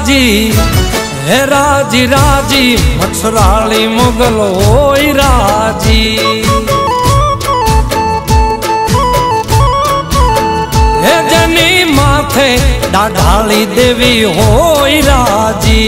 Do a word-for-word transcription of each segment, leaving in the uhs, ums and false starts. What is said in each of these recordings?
राजी हे राजी राजी मच्छराली मुगल होई राजी। हे जनी माथे डाढ़ाली देवी होई राजी।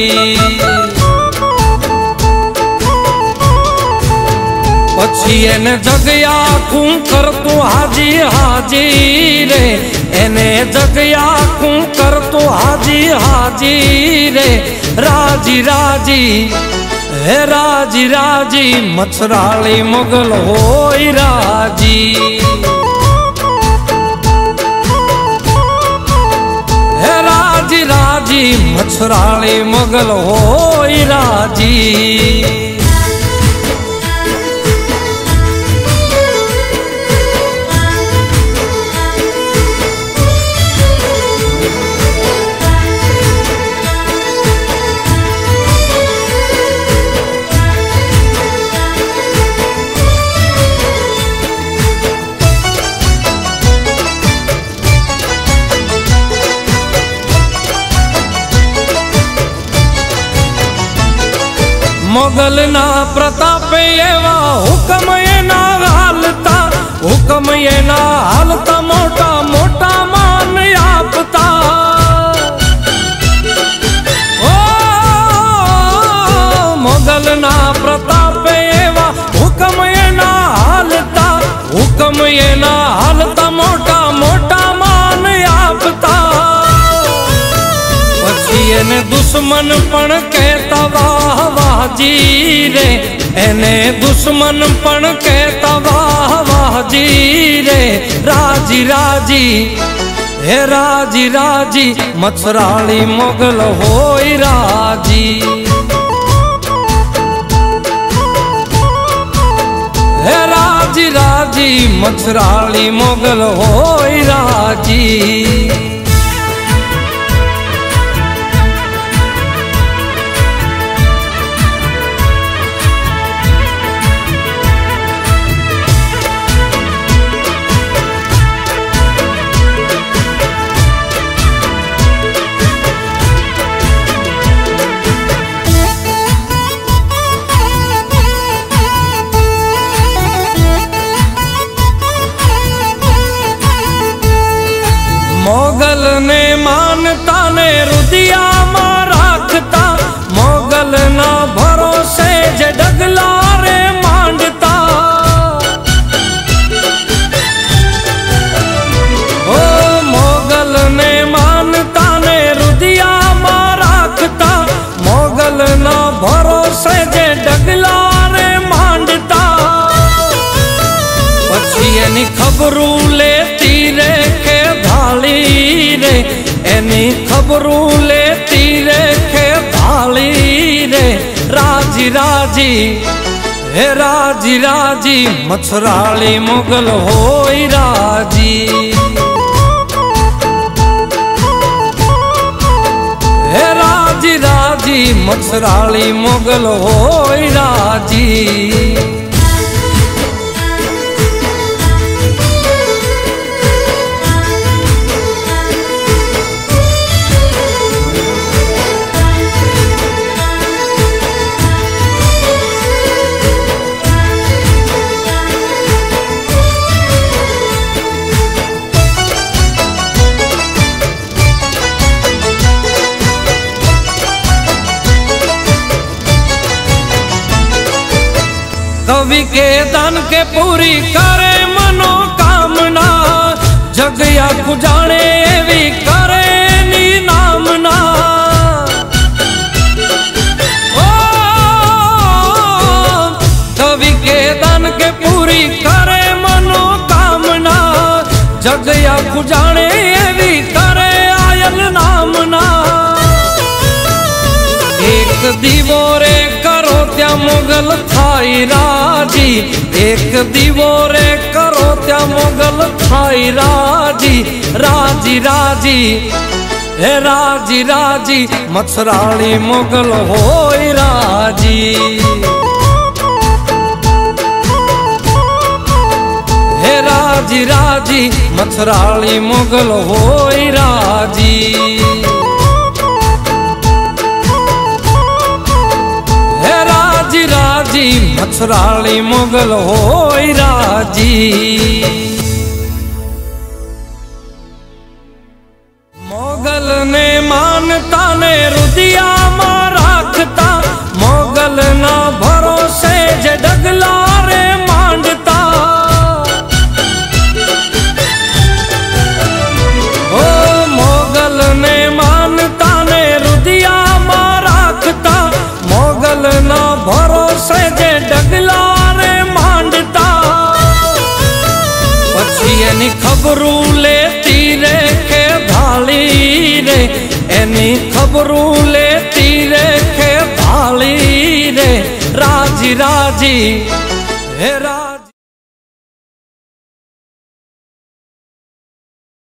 पछी एने जगया खूं कर तू हाजी हाजी रे, एने जगया खूं कर तू हाजी हाजी रे। राजी राजी हे राजी राजी मच्छराली मुगल होई राजी। हे राजी राजी मच्छराली मुगल होई राजी। मोगल ना प्रताप एवा हुक्म ये ना हालता, हुक्म ये ना हालता मोटा मोटा मान आपता। ओ मोगल ना प्रताप एवा हुक्म ये ना हालता, हुक्म ये ना हालता मोटा मोटा मान आपता। एने दुश्मन पण कहता वाह वाह जी रे, एने दुश्मन पण कहता वाह वाह जी रे। राजी राजी हे राजी राजी मच्छराली मुगल होई राजी। हे राजी राजी मच्छराली मुगल होई राजी। मोगल ने मानता ने रुदिया मां राखता, मोगल ना भरोसे जे डगला रे मांडता। ओ मोगल ने मानता ने रुदिया मां राखता, मोगल ना भरोसे जे डगला रे मांडता। पछी एनी खबरू लेती रे के धाली रे, एनी खबरू लेती रे के धाली रे। राजी राजी हे राजी राजी मच्छराली मुगल होई राजी। हे राजी राजी मच्छराली मुगल होई राजी। कवि के दान के पूरी करे मनोकामना, जगया कुजाने एवी करे नी नामना। ओ कवि के दान के पूरी करे मनोकामना, जगया कुजाने एवी करे आयल नामना। एक दीवो रे करो त्या मुगल थाई राजी, एक दीवो रे करो त्या मुगल थाई राजी। राजी राजी हे राजी राजी मच्छराली मुगल होई राजी। हे राजी राजी मच्छराली मुगल होई राजी। राजी मछराली मोगल होय राजी। मोगल ने मानता ने रुदिया में राखता, मोगल ना भरोसे जे डगला रे मांडता। ओ मोगल ने मानता ने रुदिया में राखता, मोगल ना भरोसे जे डगला रे मांडता। पछी एनी खबरू लेती रे के भाली रे, एनी खबरू लेती रे के भाली रे, राजी राजी हे रा